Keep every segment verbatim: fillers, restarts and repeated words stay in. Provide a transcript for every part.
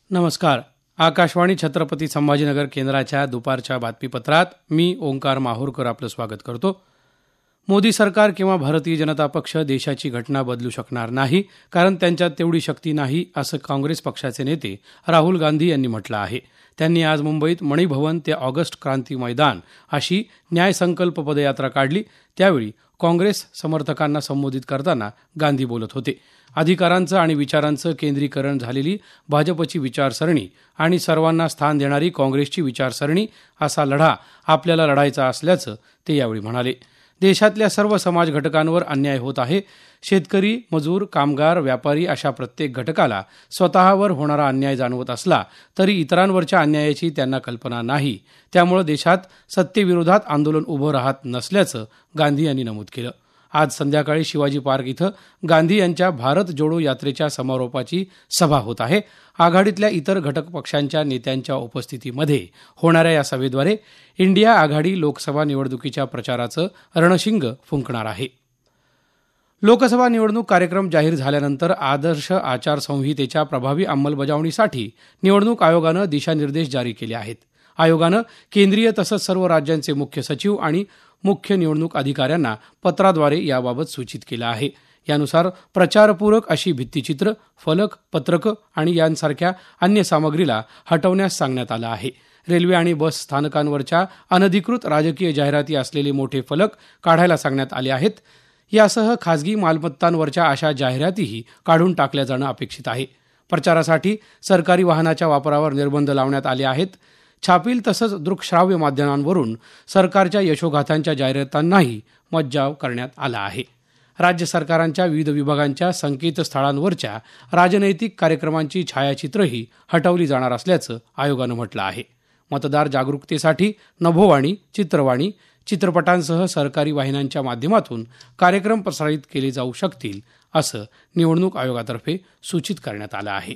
नमस्कार. आकाशवाणी छत्रपती संभाजीनगर केंद्राच्या दुपारच्या बातमीपत्रात मी ओंकार माहूरकर आपलं स्वागत करतो. मोदी सरकार किंवा भारतीय जनता पक्ष देशाची घटना बदलू शकणार नाही, कारण त्यांच्यात तेवढी शक्ती नाही, असं काँग्रेस पक्षाचे नेते राहुल गांधी यांनी म्हटलं आहे. त्यांनी आज मुंबईत मणिभवन ते ऑगस्ट क्रांती मैदान अशी न्यायसंकल्प पदयात्रा काढली. त्यावेळी काँग्रेस समर्थकांना संबोधित करताना गांधी बोलत होते. अधिकारांचं आणि विचारांचं केंद्रीकरण झालेली भाजपची विचारसरणी आणि सर्वांना स्थान देणारी काँग्रेसची विचारसरणी असा लढा आपल्याला लढायचा असल्याचं ते यावेळी म्हणाले. देशातल्या सर्व समाज घटकांवर अन्याय होत आहे. शेतकरी, मजूर, कामगार, व्यापारी अशा प्रत्येक घटकाला स्वतःवर होणारा अन्याय जाणवत असला तरी इतरांवरच्या अन्यायाची त्यांना कल्पना नाही. त्यामुळे देशात सत्तेविरोधात आंदोलन उभं राहत नसल्याचं गांधी यांनी नमूद केलं. आज संध्याकाळी शिवाजी पार्क इथं गांधी यांच्या भारत जोडो यात्रेच्या समारोपाची सभा होत आहे. आघाडीतल्या इतर घटक पक्षांच्या नेत्यांच्या उपस्थितीमध्ये होणाऱ्या या सभेद्वारे इंडिया आघाडी लोकसभा निवडणुकीच्या प्रचाराचं रणशिंग फुंकणार आहे. लोकसभा निवडणूक कार्यक्रम जाहीर झाल्यानंतर आदर्श आचारसंहितेच्या प्रभावी अंमलबजावणीसाठी निवडणूक आयोगानं दिशानिर्देश जारी केले आहेत. आयोगानं केंद्रीय तसंच सर्व राज्यांचे मुख्य सचिव आणि मुख्य निवडणूक अधिकाऱ्यांना पत्राद्वारे याबाबत सूचित केलं आहे. यानुसार प्रचारपूरक अशी भित्तीचित्र, फलक, पत्रकं आणि यांसारख्या अन्य सामग्रीला हटवण्यास सांगण्यात आलं आहे. रेल्वे आणि बस स्थानकांवरच्या अनधिकृत राजकीय जाहिराती असलेले मोठे फलक काढायला सांगण्यात आले आहेत. यासह खासगी मालमत्तांवरच्या अशा जाहिरातीही काढून टाकल्या जाणं अपेक्षित आहे. प्रचारासाठी सरकारी वाहनाच्या वापरावर निर्बंध लावण्यात आले आहेत. छापील तसंच दृकश्राव्य माध्यमांवरून सरकारच्या यशोगाथांच्या जाहिरातांनाही मज्जाव करण्यात आला आहे. राज्य सरकारांच्या विविध विभागांच्या संकेतस्थळांवरच्या राजनैतिक कार्यक्रमांची छायाचित्रही हटवली जाणार असल्याचं आयोगानं म्हटलं आहे. मतदार जागरूकतेसाठी नभोवाणी, चित्रवाणी, चित्रपटांसह सरकारी वाहिन्यांच्या माध्यमातून कार्यक्रम प्रसारित केले जाऊ शकतील, असं निवडणूक आयोगातर्फे सूचित करण्यात आलं आहे.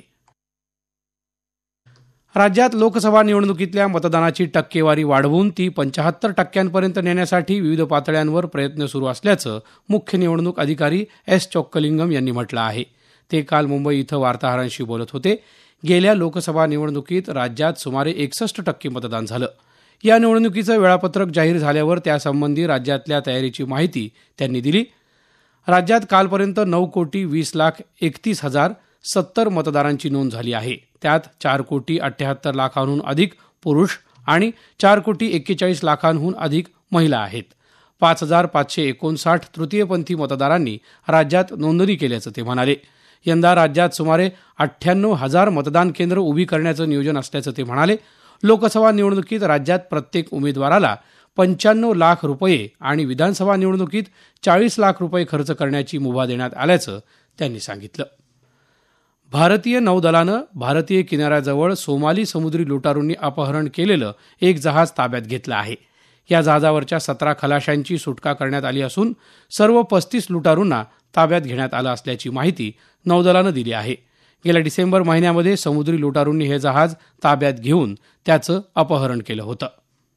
राज्यात लोकसभा निवडणुकीतल्या मतदानाची टक्केवारी वाढवून ती पंच्याहत्तर टक्क्यांपर्यंत नेण्यासाठी विविध पातळ्यांवर प्रयत्न सुरू असल्याचं मुख्य निवडणूक अधिकारी एस चोक्कलिंगम यांनी म्हटलं आहे. ते काल मुंबई इथं वार्ताहरांशी बोलत होते. गेल्या लोकसभा निवडणुकीत राज्यात सुमारे एकसष्ट टक्के मतदान झालं. या निवडणुकीचं वेळापत्रक जाहीर झाल्यावर त्यासंबंधी राज्यातल्या तयारीची माहिती त्यांनी दिली. राज्यात कालपर्यंत नऊ कोटी वीस लाख एकतीस हजार सत्तर मतदारांची नोंद झाली आहे. त्यात चार कोटी अठ्ठ्याहत्तर लाखांहून अधिक पुरुष आणि चार कोटी एक्केचाळीस लाखांहून अधिक महिला आहेत. पाच हजार पाचशे एकोणसाठ तृतीयपंथी मतदारांनी राज्यात नोंदणी केल्याचं ते म्हणाले. यंदा राज्यात सुमारे अठ्ठ्याण्णव हजार मतदान केंद्र उभी करण्याचं नियोजन असल्याचं ते म्हणाले. लोकसभा निवडणुकीत राज्यात प्रत्येक उमेदवाराला पंच्याण्णव लाख रुपये आणि विधानसभा निवडणुकीत चाळीस लाख रुपये खर्च करण्याची मुभा देण्यात आल्याचं त्यांनी सांगितलं. भारतीय नौदलानं भारतीय किनाऱ्याजवळ सोमाली समुद्री लुटारूंनी अपहरण केलेलं एक जहाज ताब्यात घेतलं आहे. या जहाजावरच्या सतरा खलाशांची सुटका करण्यात आली असून सर्व पस्तीस लुटारूंना ताब्यात घेण्यात आलं असल्याची माहिती नौदलानं दिली आहे. गेल्या डिसेंबर महिन्यामध्ये समुद्री लुटारूंनी हे जहाज ताब्यात घेऊन त्याचं अपहरण केलं होतं.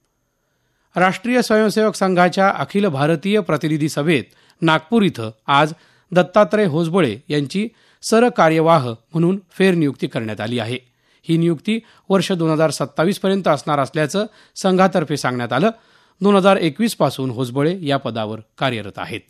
राष्ट्रीय स्वयंसेवक संघाच्या अखिल भारतीय प्रतिनिधी सभेत नागपूर इथं आज दत्तात्रय होसबळे यांची सरकार्यवाह म्हणून फेरनियुक्ती करण्यात आली आहे. ही नियुक्ती वर्ष दोन हजार सत्तावीस पर्यंत असणार असल्याचं संघातर्फे सांगण्यात आलं. दोन हजार एकवीस पासून होसबळे या पदावर कार्यरत आहेत.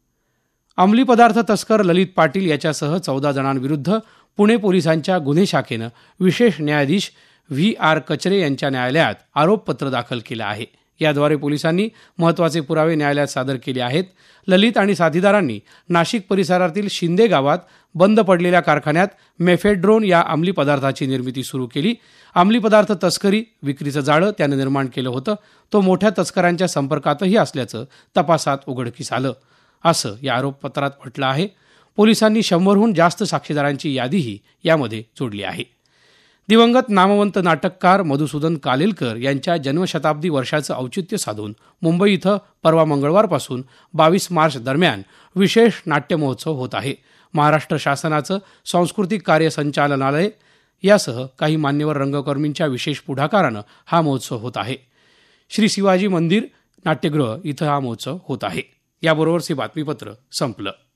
अंमली पदार्थ तस्कर ललित पाटील याच्यासह चौदा जणांविरुद्ध पुणे पोलिसांच्या गुन्हे शाखेनं विशेष न्यायाधीश व्ही आर कचरे यांच्या न्यायालयात आरोपपत्र दाखल केलं आहे. याद्वारे पोलिसांनी महत्त्वाचे पुरावे न्यायालयात सादर केले आहेत. ललित आणि साथीदारांनी नाशिक परिसरातील शिंदे गावात बंद पडलेल्या कारखान्यात मेफेड्रोन या अंमली पदार्थाची निर्मिती सुरू केली. अंमली पदार्थ तस्करी, विक्रीचं जाळं त्यानं निर्माण केलं होतं. तो मोठ्या तस्करांच्या संपर्कातही असल्याचं तपासात उघडकीस आलं, असं या आरोपपत्रात म्हटलं आहे. पोलिसांनी शंभरहून जास्त साक्षीदारांची यादीही यामध्ये जोडली आहे. दिवंगत नामवंत नाटककार मधुसूदन कालेलकर यांच्या जन्मशताब्दी वर्षाचं औचित्य साधून मुंबई इथं परवा मंगळवारपासून बावीस मार्च दरम्यान विशेष नाट्य महोत्सव होत आहे. महाराष्ट्र शासनाचं सांस्कृतिक कार्य संचालनालय यासह काही मान्यवर रंगकर्मींच्या विशेष पुढाकारानं हा महोत्सव होत आहे. श्री शिवाजी मंदिर नाट्यगृह इथं हा महोत्सव होत आहे. याबरोबरच हे बातमीपत्र संपलं.